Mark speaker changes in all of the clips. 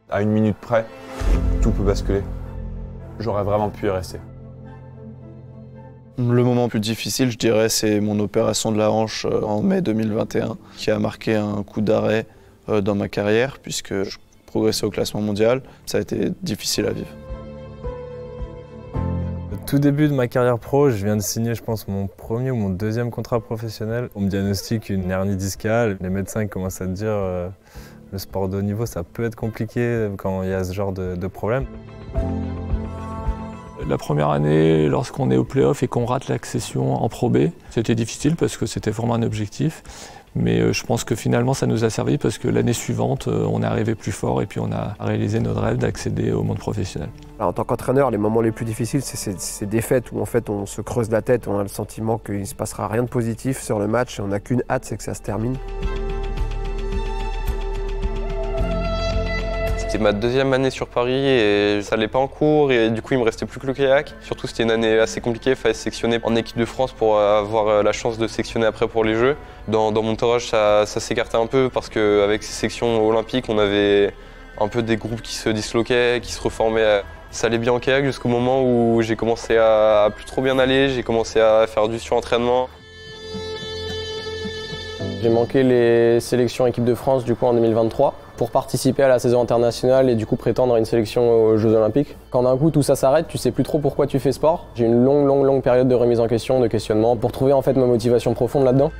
Speaker 1: À 1 minute près, tout peut basculer. J'aurais vraiment pu y rester.
Speaker 2: Le moment le plus difficile, je dirais, c'est mon opération de la hanche en mai 2021, qui a marqué un coup d'arrêt dans ma carrière, puisque je progressais au classement mondial. Ça a été difficile à vivre.
Speaker 3: Au tout début de ma carrière pro, je viens de signer, je pense, mon premier ou mon deuxième contrat professionnel. On me diagnostique une hernie discale. Les médecins commencent à te dire le sport de haut niveau, ça peut être compliqué quand il y a ce genre de problème.
Speaker 4: La première année, lorsqu'on est au play-off et qu'on rate l'accession en Pro B, c'était difficile parce que c'était vraiment un objectif. Mais je pense que finalement, ça nous a servi parce que l'année suivante, on est arrivé plus fort et puis on a réalisé notre rêve d'accéder au monde professionnel.
Speaker 5: En tant qu'entraîneur, les moments les plus difficiles, c'est ces défaites où en fait on se creuse la tête, on a le sentiment qu'il ne se passera rien de positif sur le match et on n'a qu'une hâte, c'est que ça se termine.
Speaker 6: C'était ma deuxième année sur Paris et ça n'allait pas en cours et du coup il me restait plus que le kayak. Surtout c'était une année assez compliquée, il fallait se sectionner en équipe de France pour avoir la chance de sectionner après pour les Jeux. Dans mon entourage ça s'écartait un peu parce qu'avec ces sections olympiques on avait un peu des groupes qui se disloquaient, qui se reformaient. Ça allait bien en kayak jusqu'au moment où j'ai commencé à plus trop bien aller, j'ai commencé à faire du surentraînement.
Speaker 7: J'ai manqué les sélections équipe de France du coup en 2023 pour participer à la saison internationale et du coup prétendre à une sélection aux Jeux Olympiques. Quand d'un coup tout ça s'arrête, tu sais plus trop pourquoi tu fais sport. J'ai une longue période de remise en question, de questionnement pour trouver en fait ma motivation profonde là-dedans.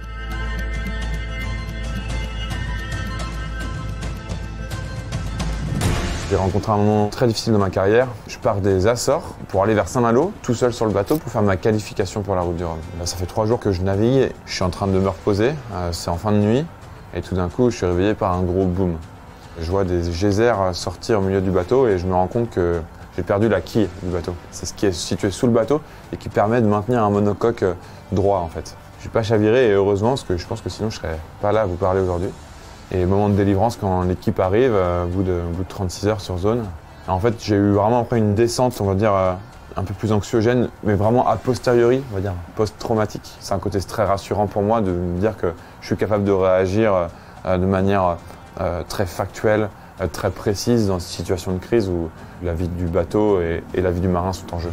Speaker 1: J'ai rencontré un moment très difficile dans ma carrière. Je pars des Açores pour aller vers Saint-Malo, tout seul sur le bateau pour faire ma qualification pour la Route du Rhum. Ça fait 3 jours que je navigue, je suis en train de me reposer, c'est en fin de nuit, et tout d'un coup je suis réveillé par un gros boom. Je vois des geysers sortir au milieu du bateau et je me rends compte que j'ai perdu la quille du bateau. C'est ce qui est situé sous le bateau et qui permet de maintenir un monocoque droit en fait. Je n'ai pas chaviré et heureusement parce que je pense que sinon je ne serais pas là à vous parler aujourd'hui. Et moment de délivrance quand l'équipe arrive, au bout de 36 heures sur zone. En fait, j'ai eu vraiment après une descente, on va dire, un peu plus anxiogène, mais vraiment a posteriori, on va dire, post-traumatique. C'est un côté très rassurant pour moi de me dire que je suis capable de réagir de manière très factuelle, très précise dans cette situation de crise où la vie du bateau et la vie du marin sont en jeu.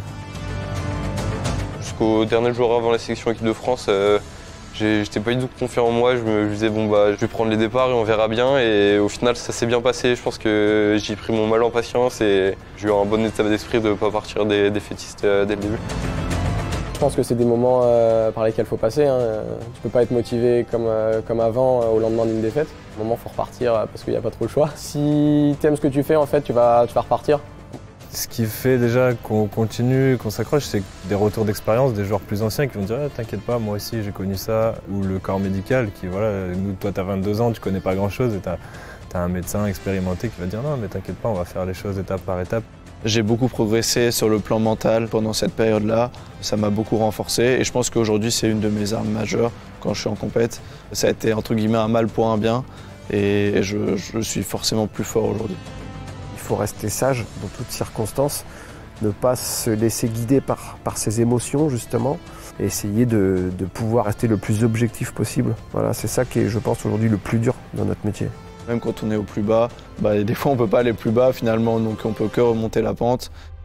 Speaker 6: Jusqu'au dernier jour avant la sélection équipe de France, j'étais pas du tout confiant en moi, je me disais bon bah je vais prendre les départs et on verra bien et au final ça s'est bien passé, je pense que j'ai pris mon mal en patience et j'ai eu un bon état d'esprit de ne pas partir défaitiste dès le début.
Speaker 7: Je pense que c'est des moments par lesquels il faut passer, hein. Tu peux pas être motivé comme avant au lendemain d'une défaite. À un moment il faut repartir parce qu'il n'y a pas trop le choix. Si tu aimes ce que tu fais en fait tu vas repartir.
Speaker 3: Ce qui fait déjà qu'on continue, qu'on s'accroche, c'est des retours d'expérience, des joueurs plus anciens qui vont dire ah, t'inquiète pas, moi aussi j'ai connu ça. Ou le corps médical qui, voilà, nous, toi t'as 22 ans, tu connais pas grand chose et t'as un médecin expérimenté qui va dire non mais t'inquiète pas, on va faire les choses étape par étape.
Speaker 2: J'ai beaucoup progressé sur le plan mental pendant cette période-là. Ça m'a beaucoup renforcé et je pense qu'aujourd'hui c'est une de mes armes majeures quand je suis en compète. Ça a été entre guillemets un mal pour un bien et je suis forcément plus fort aujourd'hui.
Speaker 5: Il faut rester sage dans toutes circonstances, ne pas se laisser guider par ses émotions justement, et essayer de pouvoir rester le plus objectif possible. Voilà, c'est ça qui est, je pense, aujourd'hui le plus dur dans notre métier.
Speaker 2: Même quand on est au plus bas, des fois on ne peut pas aller plus bas finalement, donc on ne peut que remonter la pente.